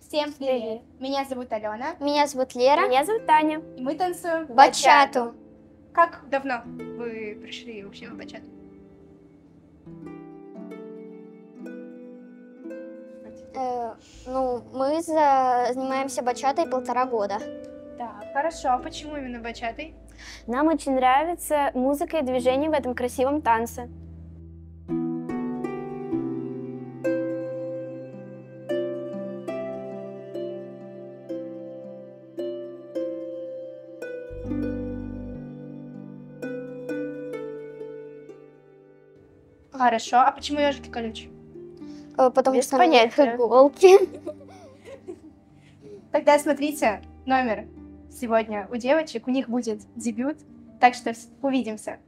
Всем привет! Меня зовут Алена. Меня зовут Лера. Меня зовут Таня. И мы танцуем бачату. Как давно вы пришли вообще в бачату? Мы занимаемся бачатой 1,5 года. Да, хорошо. А почему именно бачатой? Нам очень нравится музыка и движение в этом красивом танце. Хорошо. А почему ежики колючие? Потому Без что на них понятия. иголки. Тогда смотрите номер сегодня у девочек. У них будет дебют. Так что увидимся.